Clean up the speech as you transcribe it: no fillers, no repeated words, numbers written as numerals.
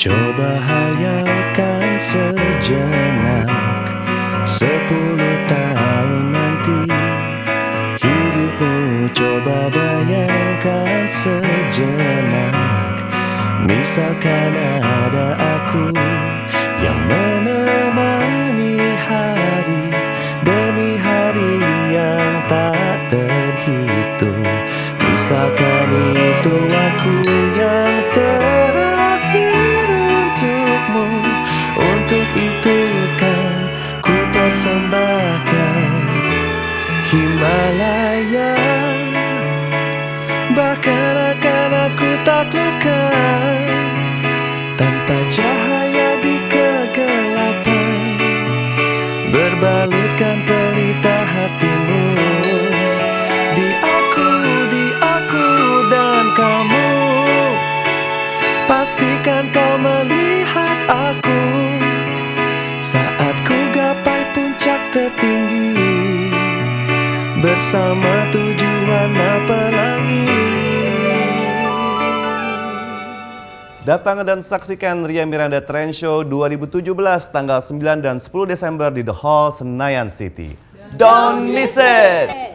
Coba hayalkan sejenak 10 tahun nanti hidupmu, coba bayangkan sejenak. Misalkan ada aku yang menemani hari demi hari yang tak terhitung. Misalkan itu aku yang terakhir untukmu. Untuk itu kan ku persembahkan Himalaya. Bahkan akan aku taklukkan tanpa cahaya di kegelapan. Berbalutkan pelita hatimu di aku dan kamu. Pastikan kau melihat aku saat ku gapai puncak tertinggi bersama tujuan pelangi. Datang dan saksikan Ria Miranda Trend Show 2017 tanggal 9 dan 10 Desember di The Hall Senayan City. Don't miss it!